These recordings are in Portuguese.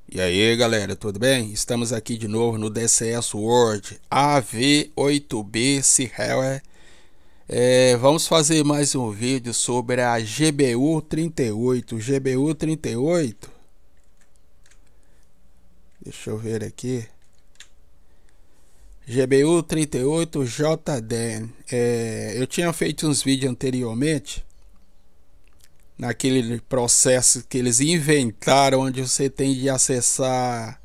E aí galera, tudo bem? Estamos aqui de novo no DCS World AV8B Sierra. Vamos fazer mais um vídeo sobre a GBU 38. GBU 38. Deixa eu ver aqui. GBU 38 JDEN. Eu tinha feito uns vídeos anteriormente, naquele processo que eles inventaram, onde você tem de acessar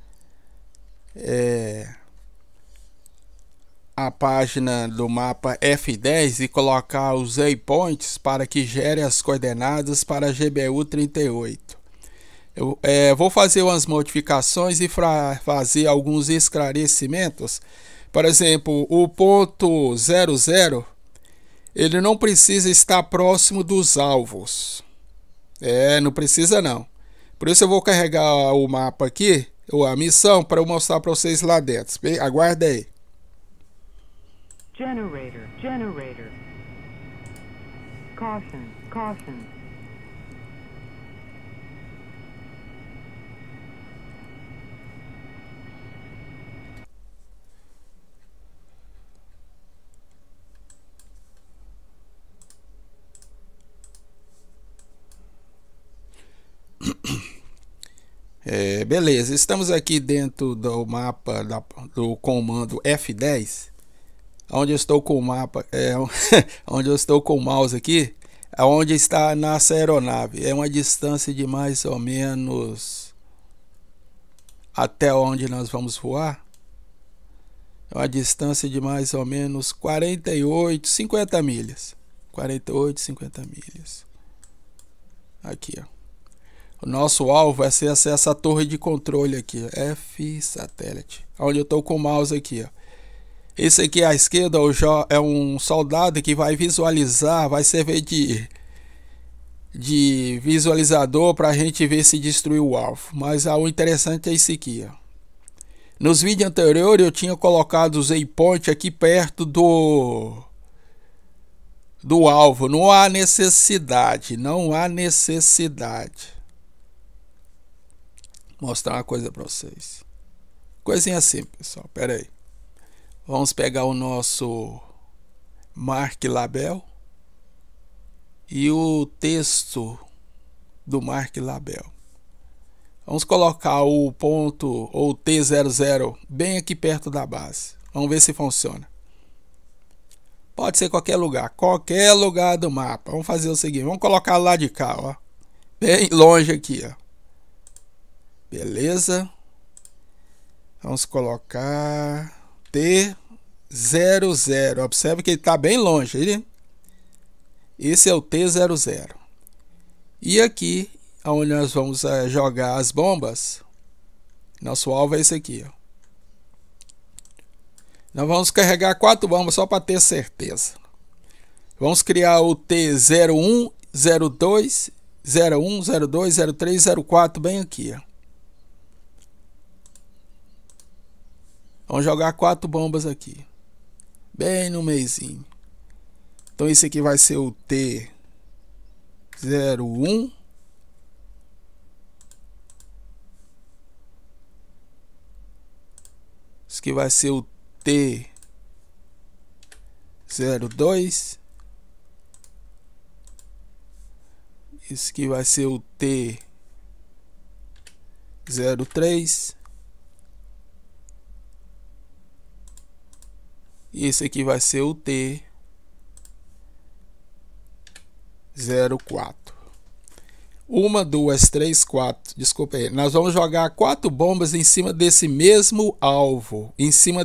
a página do mapa F10 e colocar os waypoints para que gere as coordenadas para a GBU 38. Eu vou fazer umas modificações e fazer alguns esclarecimentos. Por exemplo, o ponto 00 ele não precisa estar próximo dos alvos. Não precisa não. Por isso eu vou carregar o mapa aqui, ou a missão, para eu mostrar para vocês lá dentro. Aguarda aí. Generator. Caution. Beleza, estamos aqui dentro do mapa do comando F10, onde eu estou com o mapa, onde eu estou com o mouse aqui, onde está a nossa aeronave. É uma distância de mais ou menos até onde nós vamos voar. É uma distância de mais ou menos 48, 50 milhas. 48, 50 milhas. Aqui, ó. O nosso alvo vai ser essa torre de controle aqui, F satélite, onde eu estou com o mouse aqui, ó. Esse aqui à esquerda é um soldado que vai visualizar, vai servir de visualizador para a gente ver se destruiu o alvo. Mas o interessante é esse aqui, ó. Nos vídeos anteriores eu tinha colocado os waypoint aqui perto do alvo. Não há necessidade. Vou mostrar uma coisa para vocês. Coisinha simples, pessoal. Pera aí. Vamos pegar o nosso Mark Label e o texto do Mark Label. Vamos colocar o ponto ou T00 bem aqui perto da base. Vamos ver se funciona. Pode ser qualquer lugar do mapa. Vamos fazer o seguinte, vamos colocar lá de cá, ó. Bem longe aqui, ó. Beleza. Vamos colocar T00. Observe que ele está bem longe. Esse é o T00. E aqui, onde nós vamos jogar as bombas, nosso alvo é esse aqui, ó. Nós vamos carregar 4 bombas só para ter certeza. Vamos criar o T01, 02, 01, 02, 03, 04 bem aqui, ó. Vamos jogar 4 bombas aqui, bem no meizinho. Então esse aqui vai ser o T01. Esse aqui vai ser o T02. Esse aqui vai ser o T03. E esse aqui vai ser o T04. 1, 2, 3, 4. Desculpa aí. Nós vamos jogar 4 bombas em cima desse mesmo alvo.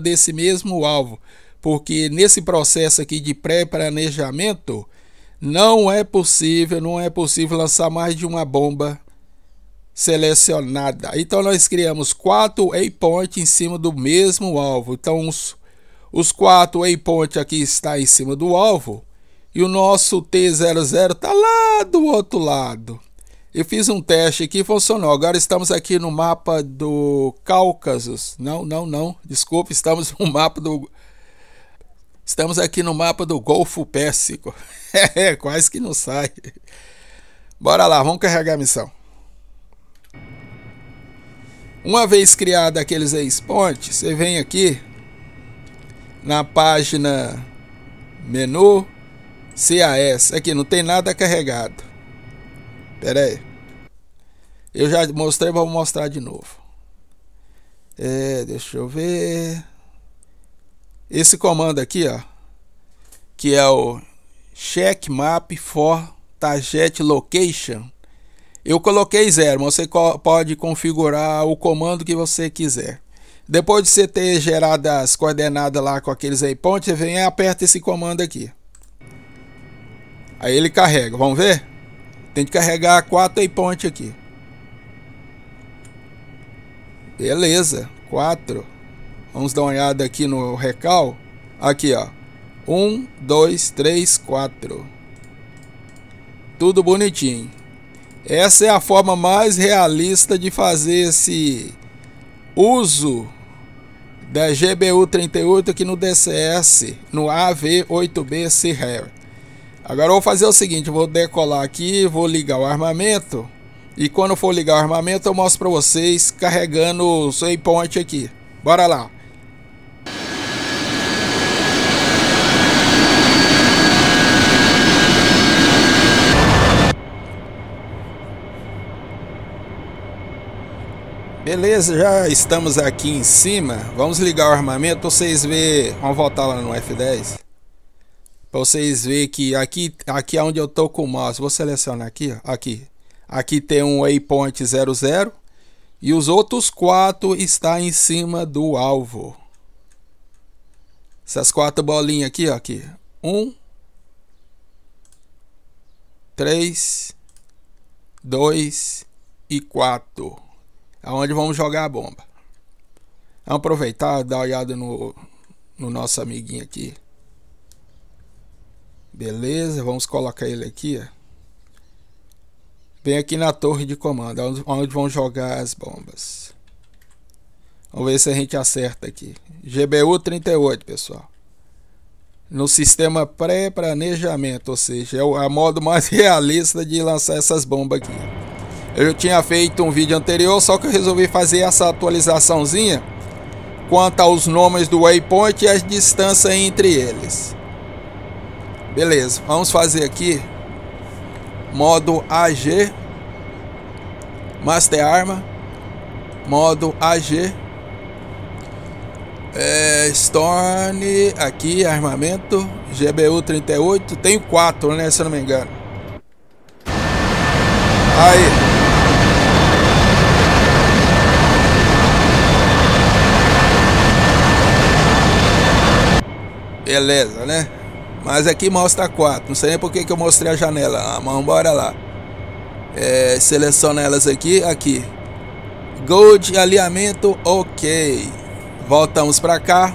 Porque nesse processo aqui de pré-planejamento não é possível lançar mais de uma bomba selecionada. Então nós criamos 4 waypoints em cima do mesmo alvo. Então os 4 waypoints aqui está em cima do alvo e o nosso T00 está lá do outro lado. Eu fiz um teste aqui e funcionou. Agora estamos aqui no mapa do Cáucaso. Não. Desculpe, estamos aqui no mapa do Golfo Pérsico. Quase que não sai. Bora lá, vamos carregar a missão. Uma vez criado aqueles waypoints, você vem aqui na página menu CAS. Aqui não tem nada carregado. Pera aí. Eu já mostrei, vou mostrar de novo. Deixa eu ver. Esse comando aqui, ó, que é o check map for target location. Eu coloquei 0, mas você pode configurar o comando que você quiser. Depois de você ter gerado as coordenadas lá com aqueles waypoints, você vem e aperta esse comando aqui. Aí ele carrega, vamos ver? Tem que carregar 4 waypoints aqui. Beleza, 4. Vamos dar uma olhada aqui no recal. Aqui, ó. 1, 2, 3, 4. Tudo bonitinho. Essa é a forma mais realista de fazer esse uso da GBU38 aqui no DCS, no AV8B Sierra. Agora eu vou fazer o seguinte, eu vou decolar aqui, vou ligar o armamento, e quando for ligar o armamento eu mostro para vocês carregando o waypoint aqui. Bora lá. Beleza, já estamos aqui em cima. Vamos ligar o armamento para vocês verem. Vamos voltar lá no F10. Para vocês verem que aqui é onde eu tô com o mouse. Vou selecionar aqui, ó. Aqui tem um waypoint 00 e os outros 4 estão em cima do alvo. Essas 4 bolinhas aqui, ó, aqui. 1, 3, 2 e 4. Aonde vamos jogar a bomba. Vamos aproveitar e dar uma olhada no nosso amiguinho aqui. Beleza, vamos colocar ele aqui, ó. Bem aqui na torre de comando, onde vão jogar as bombas. Vamos ver se a gente acerta aqui. GBU38, pessoal. No sistema pré-planejamento, ou seja, é o modo mais realista de lançar essas bombas aqui. Eu tinha feito um vídeo anterior, só que eu resolvi fazer essa atualizaçãozinha quanto aos nomes do waypoint e as distâncias entre eles. Beleza, vamos fazer aqui modo AG, Master Arma, modo AG, Storm, aqui armamento, GBU38, tenho 4, né, se eu não me engano. Aí. Beleza, né? Mas aqui mostra 4. Não sei nem por que eu mostrei a janela. Mas bora lá. Seleciona elas aqui. Aqui. Gold, alinhamento, ok. Voltamos para cá.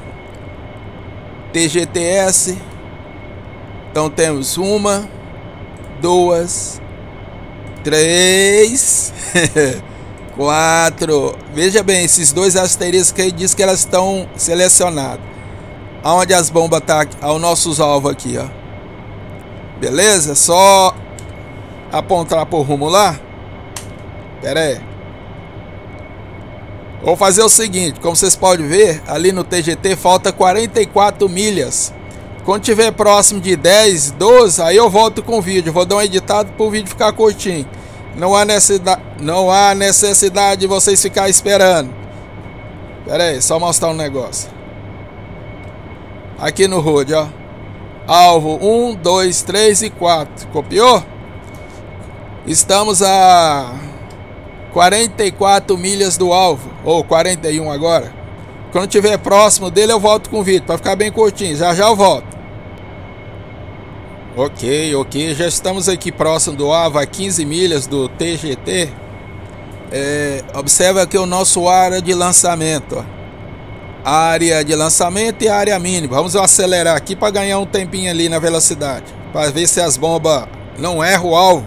TGTS. Então temos 1, 2, 3, 4. Veja bem, esses 2 asteriscos aí diz que elas estão selecionadas. Aonde as bombas tá aos nossos alvos aqui, ó. Beleza? Só apontar pro rumo lá. Pera aí. Vou fazer o seguinte, como vocês podem ver, ali no TGT falta 44 milhas. Quando tiver próximo de 10, 12, aí eu volto com o vídeo. Vou dar uma editada pro vídeo ficar curtinho. Não há necessidade de vocês ficarem esperando. Pera aí, só mostrar um negócio. Aqui no HUD, ó. Alvo 1, 2, 3 e 4. Copiou? Estamos a 44 milhas do alvo. Ou 41 agora. Quando estiver próximo dele eu volto com o vídeo. Para ficar bem curtinho. Já já eu volto. Ok. Já estamos aqui próximo do alvo. A 15 milhas do TGT. Observa aqui o nosso área de lançamento, ó. Área de lançamento e área mínima. Vamos acelerar aqui para ganhar um tempinho ali na velocidade, para ver se as bombas não erram o alvo.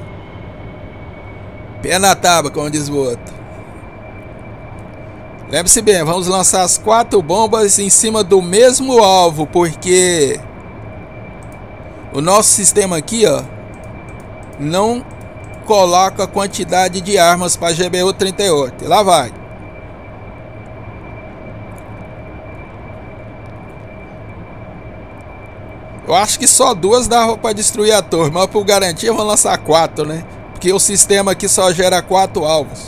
Pé na tábua, como diz o outro. Lembre-se bem, vamos lançar as 4 bombas em cima do mesmo alvo, porque o nosso sistema aqui, ó, não coloca a quantidade de armas para GBU38. Lá vai. Eu acho que só 2 dava pra destruir a torre, mas por garantia vão lançar 4, né? Porque o sistema aqui só gera 4 alvos.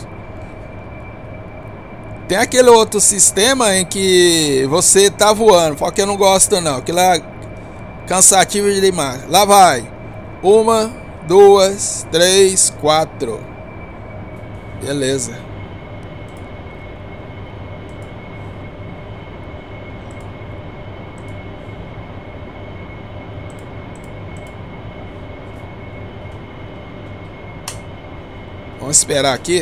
Tem aquele outro sistema em que você tá voando, só que eu não gosto não. Aquilo é cansativo demais. Lá vai. 1, 2, 3, 4. Beleza. Vamos esperar aqui.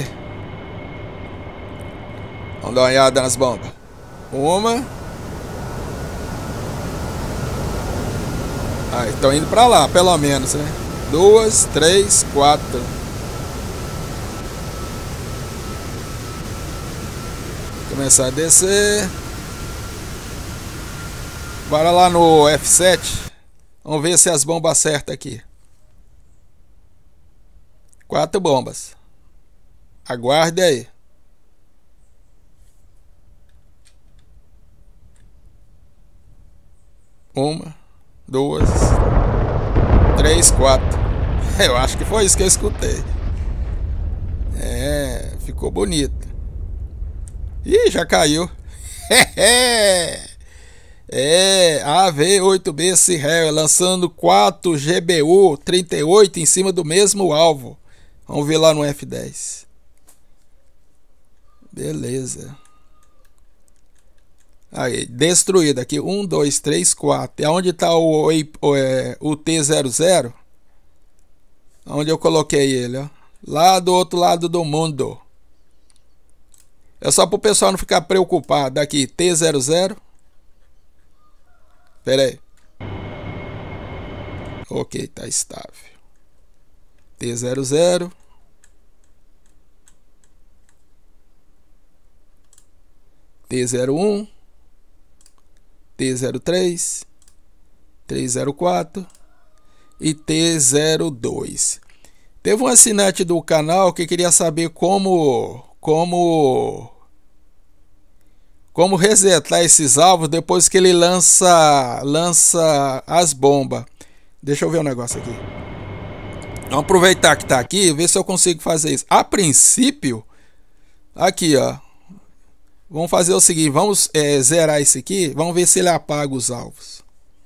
Vamos dar uma olhada nas bombas. 1. Ah, estão indo pra lá, pelo menos, né? 2, 3, 4. Começar a descer. Bora lá no F7. Vamos ver se as bombas acertam aqui. 4 bombas. Aguarde aí. 1, 2, 3, 4. Eu acho que foi isso que eu escutei. É, ficou bonito. Ih, já caiu. É, AV-8B Sierra lançando 4 GBU 38 em cima do mesmo alvo. Vamos ver lá no F10. Beleza. Aí, destruído aqui. 1, 2, 3, 4. E onde está o T00? Onde eu coloquei ele, ó. Lá do outro lado do mundo. É só para o pessoal não ficar preocupado. Aqui, T00. Pera aí. Ok, tá estável. T00. T01. T03. T04. E T02. Teve um assinante do canal que queria saber como resetar esses alvos depois que ele lança as bombas. Deixa eu ver um negócio aqui. Vamos aproveitar que tá aqui e ver se eu consigo fazer isso. A princípio, aqui ó, vamos fazer o seguinte, vamos zerar isso aqui, vamos ver se ele apaga os alvos.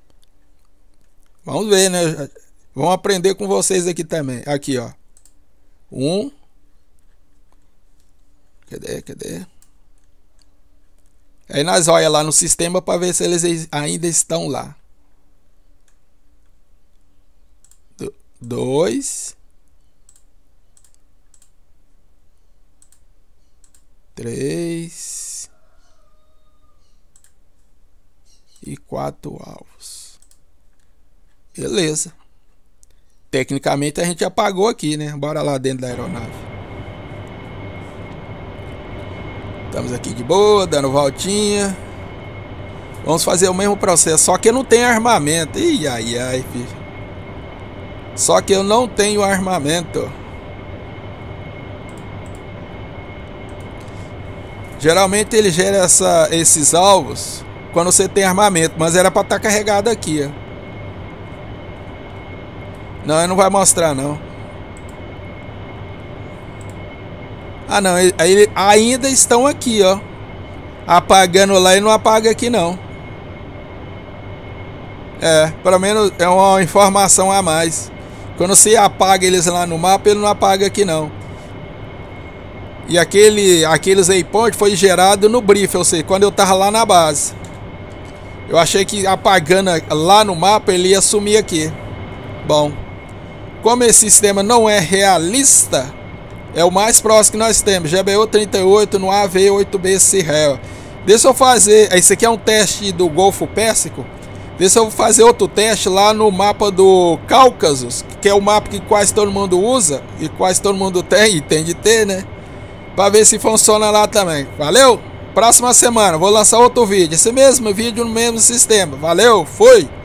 Vamos ver, né? Vamos aprender com vocês aqui também. Aqui ó, 1. Cadê? Aí nós olha lá no sistema para ver se eles ainda estão lá. 2, 3 e 4 alvos. Beleza. Tecnicamente a gente apagou aqui, né? Bora lá dentro da aeronave. Estamos aqui de boa, dando voltinha. Vamos fazer o mesmo processo, só que eu não tenho armamento. Ih, ai, filho. Só que eu não tenho armamento. Geralmente ele gera esses alvos quando você tem armamento, mas era para estar carregado aqui, ó. Não, ele não vai mostrar não. Ah não, ele ainda estão aqui, ó. Apagando lá e não apaga aqui não. É, pelo menos é uma informação a mais. Quando você apaga eles lá no mapa, ele não apaga aqui não. E aqueles waypoint foi gerado no brief, ou seja, quando eu tava lá na base. Eu achei que apagando lá no mapa ele ia sumir aqui. Bom, como esse sistema não é realista, é o mais próximo que nós temos. GBU 38 no AV-8B Sierra. Deixa eu fazer, esse aqui é um teste do Golfo Pérsico. Deixa eu fazer outro teste lá no mapa do Cáucaso, que é o mapa que quase todo mundo usa e quase todo mundo tem, e tem de ter, né? Para ver se funciona lá também. Valeu? Próxima semana vou lançar outro vídeo, esse mesmo vídeo no mesmo sistema. Valeu, fui!